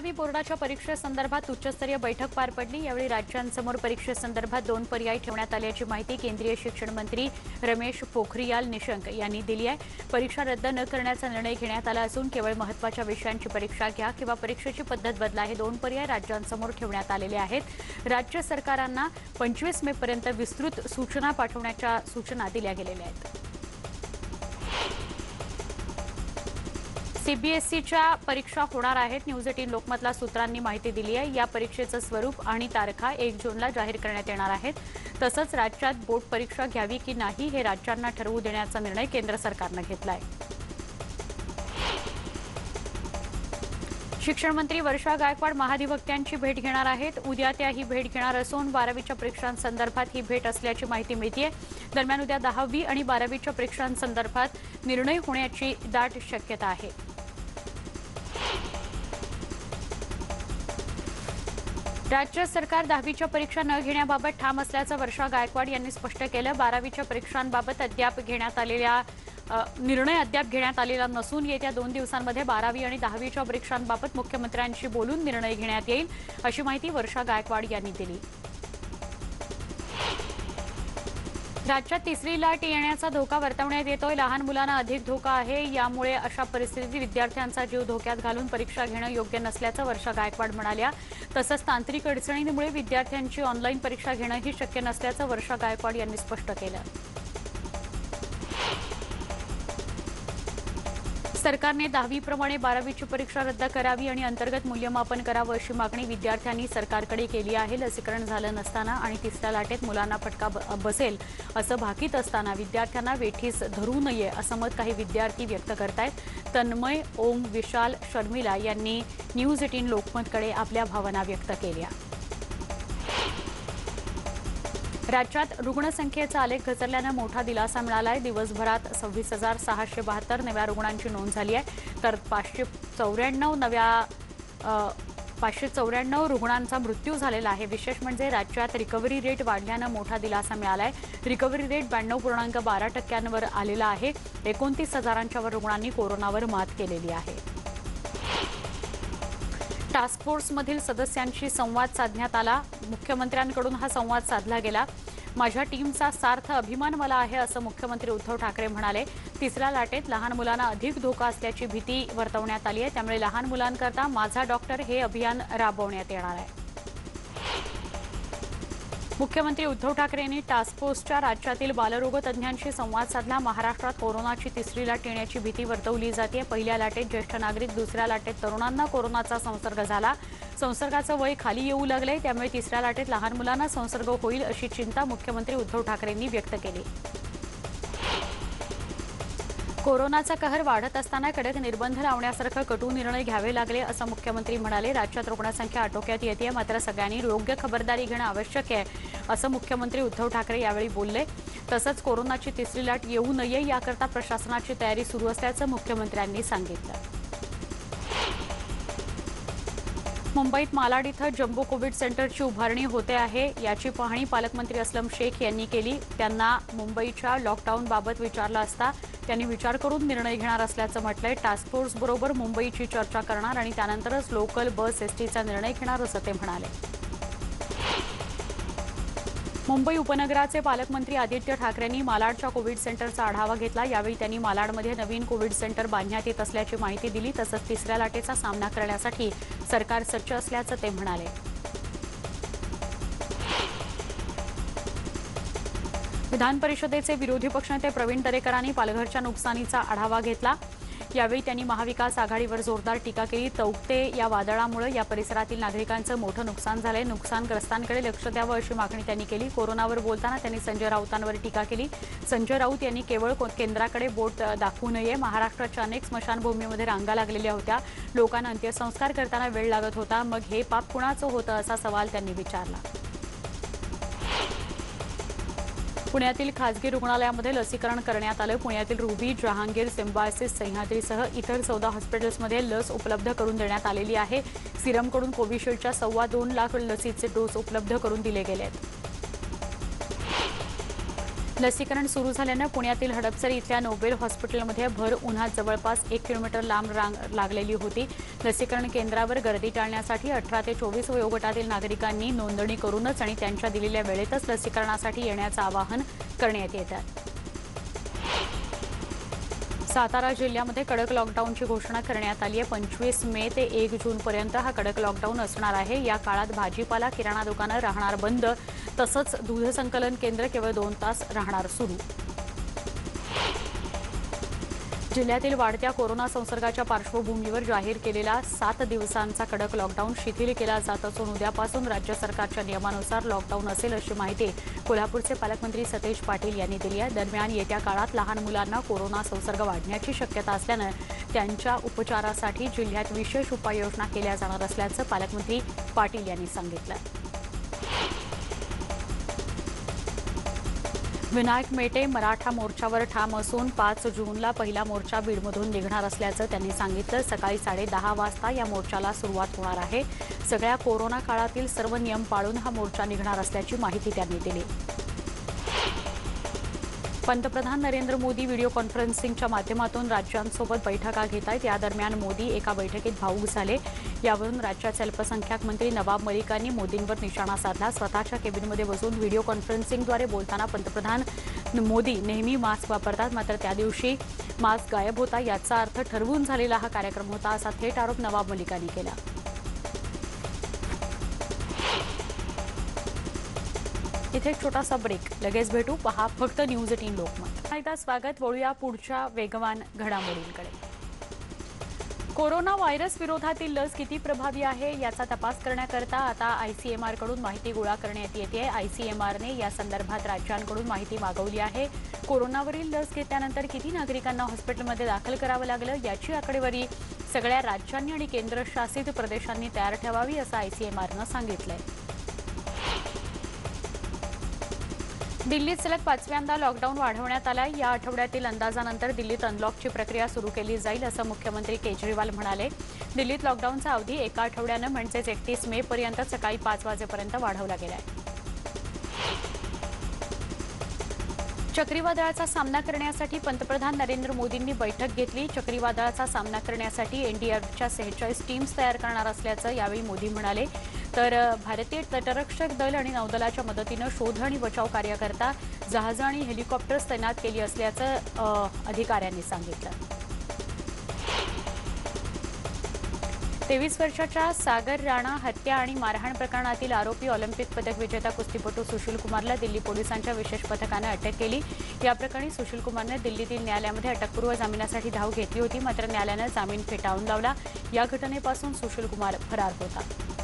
12वी बोर्डाच्या परीक्षेसंदर्भात उच्चस्तरीय बैठक पार पडली। यावेळी राज्यांसमोर परीक्षेसंदर्भात 2 पर्याय ठेवण्यात आल्याची माहिती केंद्रीय शिक्षण मंत्री रमेश पोखरियाल निशंक यांनी दिली आहे। परीक्षा रद्द न करण्याचा निर्णय घेण्यात आला असून केवळ महत्त्वाच्या विषयांची परीक्षा घ्या किंवा परीक्षेची पद्धत बदला हे 2 पर्याय राज्यांसमोर ठेवण्यात आलेले आहेत। राज्य सरकारांना 25 मे पर्यंत विस्तृत सूचना पाठवण्याच्या सूचना दिल्या गेलेल्या आहेत। सीबीएसईच्या परीक्षा होणार आहेत। न्यूज 18 लोकमतला सूत्रांनी माहिती दिली आहे। या परीक्षेचं स्वरूप आणि तारखा 1 जूनला जाहीर करण्यात येणार आहेत। तसंच राज्यात बोर्ड परीक्षा घ्यावी की नाही हे राज्यांना ठरवू देण्याचा निर्णय केंद्र सरकारनं घेतला आहे। शिक्षण मंत्री वर्षा गायकवाड महाधिवक्त्यांची भेट घेणार आहेत। उद्या त्या ही भेट घेणार असून 12वीच्या परीक्षांसंदर्भात ही भेट असल्याची माहिती मिळते। दरम्यान उद्या 10वी आणि 12वीच्या परीक्षांसंदर्भात निर्णय होण्याची दाट शक्यता आहे। राज्य सरकार 10वीच्या परीक्षा न घेण्याबाबत ठाम असल्याचं वर्षा गायकवाड यांनी स्पष्ट केलं। 12वीच्या परीक्षांबाबत निर्णय अद्याप घेण्यात आलेला नसून येत्या 2 दिवसांमध्ये 12वी आणि 10वीच्या परीक्षांबाबत मुख्यमंत्र्यांशी बोलून निर्णय घेण्यात येईल, अशी माहिती वर्षा गायकवाड यांनी दिली। राज्यात तिसरी लाट येण्याचा धोका वर्तवण्यात येतोय। लहान मुलांना अधिक धोका आहे। यामुळे अशा परिस्थितीत विद्यार्थ्यांचा जीव धोक्यात घालून परीक्षा घेणं योग्य नसल्याचं वर्षा गायकवाड म्हणाल्या। तसंच तांत्रिक अडचणींमुळे विद्यार्थ्यांची ऑनलाईन परीक्षा घेणंही शक्य नसल्याचं वर्षा गायकवाड यांनी स्पष्ट केलं। सरकारने 10वी प्रमाणे 12वीची परीक्षा रद्द करावी आणि अंतर्गत मूल्यमापन करावं अशी मागणी विद्यार्थ्यांनी सरकारकडे केली आहे। लसीकरण झालं नसताना आणि तिसऱ्या लाटेत मुलांना फटका बसेल असं भाकीत असताना विद्यार्थ्यांना वेठीस धरू नये असं मत काही विद्यार्थी व्यक्त करतायत। तन्मय, ओम, विशाल, शर्मिला यांनी न्यूज 18 लोकमतकडे आपल्या भावना व्यक्त केल्या। राज्यात रुग्णसंख्येचा आलेख घसरल्यानं मोठा दिलासा मिळालाय। दिवसभरात 26,672 नव्या रुग्णांची नोंद झाली आहे, तर 594 रुग्णांचा मृत्यू झालेला आहे। विशेष म्हणजे राज्यात रिकव्हरी रेट वाढल्यानं मोठा दिलासा मिळालाय। रिकव्हरी रेट 92.12% आलेला आहे। 29,000च्या वर रुग्णांनी कोरोनावर मात केलेली आहे। टास्क फोर्समधील सदस्यांशी संवाद साधण्यात आला। मुख्यमंत्र्यांकडून हा संवाद साधला गेला। माझ्या टीमचा सार्थ अभिमान मला आहे असं मुख्यमंत्री उद्धव ठाकरे म्हणाले। तिसऱ्या लाटेत लहान मुलांना अधिक धोका असल्याची भीती वर्तवण्यात आली आहे। त्यामुळे लहान मुलांकरता माझा डॉक्टर हे अभियान राबवण्यात येणार आहे। मुख्यमंत्री उद्धव ठाकरे यांनी टास्क फोर्सच्या राज्यातील बालरोग तज्ज्ञांशी संवाद साधला। महाराष्ट्रात कोरोनाची तिसरी लाट येण्याची भीती वर्तवली जाते। पहिल्या लाटेत ज्येष्ठ नागरिक, दुसऱ्या लाटेत तरुणांना कोरोनाचा संसर्ग झाला। संसर्गाचं वय खाली येऊ लागलंय, त्यामुळे तिसऱ्या लाटेत लहान मुलांना संसर्ग होईल अशी चिंता मुख्यमंत्री उद्धव ठाकरेंनी व्यक्त केली। कोरोनाचा कहर वाढत असताना कडक निर्बंध लावण्यासारखं कटू निर्णय घ्यावे लागले असं मुख्यमंत्री म्हणाले। राज्यात रुग्णसंख्या आटोक्यात येते, मात्र सगळ्यांनी योग्य खबरदारी घेणं आवश्यक आहे असं मुख्यमंत्री उद्धव ठाकरे यावेळी बोलले। तसंच कोरोनाची तिसरी लाट येऊ नये याकरता प्रशासनाची तयारी सुरू असल्याचं मुख्यमंत्र्यांनी सांगितलं। मुंबईत मालाड इथं जम्बो कोविड सेंटरची उभारणी होते आहे। याची पाहणी पालकमंत्री अस्लम शेख यांनी केली। त्यांना मुंबईच्या लॉकडाऊनबाबत विचारलं असता त्यांनी विचार करून निर्णय घेणार असल्याचं म्हटलंय। टास्क फोर्स बरोबर मुंबईची चर्चा करणार आणि त्यानंतरच लोकल बस एसटीचा निर्णय घेणार असं ते म्हणाले। मुंबई उपनगराचे पालकमंत्री आदित्य ठाकरेंनी मालाडच्या कोविड सेंटरचा आढावा घेतला। यावेळी त्यांनी मालाडमध्ये नवीन कोविड सेंटर बांधण्यात येत असल्याची माहिती दिली। तसंच तिसऱ्या लाटेचा सामना करण्यासाठी सरकार सज्ज असल्याचं ते म्हणाले। विधान परिषदेचे विरोधी पक्षनेते प्रवीण दरेकरांनी पालघरच्या नुकसानीचा आढावा घेतला। यावेळी त्यांनी महाविकास आघाडीवर जोरदार टीका केली। तौक्ते या वादळामुळे या परिसरातील नागरिकांचं मोठं नुकसान झालंय। नुकसानग्रस्तांकडे लक्ष द्यावं अशी मागणी त्यांनी केली। कोरोनावर बोलताना त्यांनी संजय राऊतांवर टीका केली। संजय राऊत यांनी केवळ केंद्राकडे बोट दाखवू नये। महाराष्ट्राच्या अनेक स्मशानभूमीमध्ये रांगा लागलेल्या होत्या। लोकांना अंत्यसंस्कार करताना वेळ लागत होता, मग हे पाप कुणाचं होतं असा सवाल त्यांनी विचारला। पुण्यातील खासगी रुग्णालयामध्ये लसीकरण करण्यात आलं। पुण्यातील रुबी, जहांगीर, सिम्बायसिस, सह्याद्रीसह इतर 14 हॉस्पिटल्समध्ये लस उपलब्ध करून देण्यात आलेली आहे। सिरमकडून कोविशिल्डच्या 2.25 लाख लसीचे डोस उपलब्ध करून दिले गेले आहेत। लसीकरण सुरू झाल्यानं पुण्यातील हडपसर इथल्या नोबेल हॉस्पिटलमध्ये भर उन्हात जवळपास 1 किलोमीटर लांब रांग लागलेली होती। लसीकरण केंद्रावर गर्दी टाळण्यासाठी 18 ते 24 वयोगटातील नागरिकांनी नोंदणी करूनच आणि त्यांच्या दिलेल्या वेळेतच लसीकरणासाठी येण्याचं आवाहन करण्यात येतं। सातारा जिल्ह्यामध्ये कडक लॉकडाऊनची घोषणा करण्यात आली आहे। 25 मे ते 1 जूनपर्यंत हा कडक लॉकडाऊन असणार आहे। या काळात भाजीपाला, किराणा दुकानं राहणार बंद, तसंच दूध संकलन केंद्र केवळ 2 तास राहणार सुरू। जिल्ह्यातील वाढत्या कोरोना संसर्गाच्या पार्श्वभूमीवर जाहीर केलेला 7 दिवसांचा कडक लॉकडाऊन शिथिल केला जात असून उद्यापासून राज्य सरकारच्या नियमानुसार लॉकडाऊन असेल अशी माहिती कोल्हापूरचे पालकमंत्री सतेज पाटील यांनी दिली आहे। दरम्यान येत्या काळात लहान मुलांना कोरोना संसर्ग वाढण्याची शक्यता असल्यानं त्यांच्या उपचारासाठी जिल्ह्यात विशेष उपाययोजना केल्या जाणार असल्याचं पालकमंत्री पाटील यांनी सांगितलं। विनायक मेटे मराठा मोर्चावर ठाम असून 5 जूनला पहिला मोर्चा बीडमधून निघणार असल्याचं त्यांनी सांगितलं। सकाळी 10:30 वाजता या मोर्चाला सुरुवात होणार आहे। सगळ्या कोरोना काळातील सर्व नियम पाळून हा मोर्चा निघणार असल्याची माहिती त्यांनी दिली। पंतप्रधान नरेंद्र मोदी व्हिडिओ कॉन्फरन्सिंगच्या माध्यमातून राज्यांसोबत बैठका घेत आहेत। या दरम्यान मोदी एका बैठकीत भावूक झाले। यावरून राज्याचे अल्पसंख्याक मंत्री नवाब मलिकांनी मोदींवर निशाणा साधला। स्वतःच्या केबिनमध्ये बसून व्हिडिओ कॉन्फरन्सिंगद्वारे बोलताना पंतप्रधान मोदी नेहमी मास्क वापरतात, मात्र त्या दिवशी मास्क गायब होता। याचा अर्थ ठरवून झालेला हा कार्यक्रम होता, असा थेट आरोप नवाब मलिकांनी केला। इथे एक छोटासा ब्रेक, लगेच भेटू। पहा फक्त न्यूज 18 लोकमत। एकदा स्वागत, वळूया पुढच्या वेगवान घडामोडींकडे। कोरोना व्हायरस विरोधातील लस किती प्रभावी आहे याचा तपास करण्याकरता आता ICMR कडून माहिती गोळा करण्यात येते। ICMRने या संदर्भात राज्यांकडून माहिती मागवली आहे। कोरोनावरील लस घेतल्यानंतर किती नागरिकांना हॉस्पिटलमध्ये दाखल करावं लागलं याची आकडेवारी सगळ्या राज्यांनी आणि केंद्रशासित प्रदेशांनी तयार ठेवावी, असं ICMRनं सांगितलंय। दिल्लीत सलग 5व्यांदा लॉकडाऊन वाढवण्यात आला। या आठवड्यातील अंदाजानंतर दिल्लीत अनलॉकची प्रक्रिया सुरू केली जाईल, असं मुख्यमंत्री केजरीवाल म्हणाले। दिल्लीत लॉकडाऊनचा अवधी एका आठवड्यानं म्हणजेच 31 मे पर्यंत सकाळी 5 वाजेपर्यंत वाढवला गेला आहे। चक्रीवादळाचा सामना करण्यासाठी पंतप्रधान नरेंद्र मोदींनी बैठक घेतली। चक्रीवादळाचा सामना करण्यासाठी NDRFच्या 46 टीम्स तयार करणार असल्याचं यावेळी मोदी म्हणाले। तर भारतीय तटरक्षक दल आणि नौदलाच्या मदतीनं शोध आणि बचाव कार्याकरता जहाजं आणि हेलिकॉप्टर्स तैनात केली असल्याचं अधिकाऱ्यांनी सांगितलं। 23 वर्षाच्या सागर राणा हत्या आणि मारहाण प्रकरणातील आरोपी ऑलिम्पिक पदक विजेता कुस्तीपटू सुशील कुमारला दिल्ली पोलिसांच्या विशेष पथकानं अटक केली। या प्रकरणी सुशील कुमारने दिल्लीतील न्यायालयामध्ये अटकपूर्व जामिनासाठी धाव घेतली होती, मात्र न्यायालयानं जामीन फेटाळून लावला। या घटनेपासून सुशील कुमार फरार होता।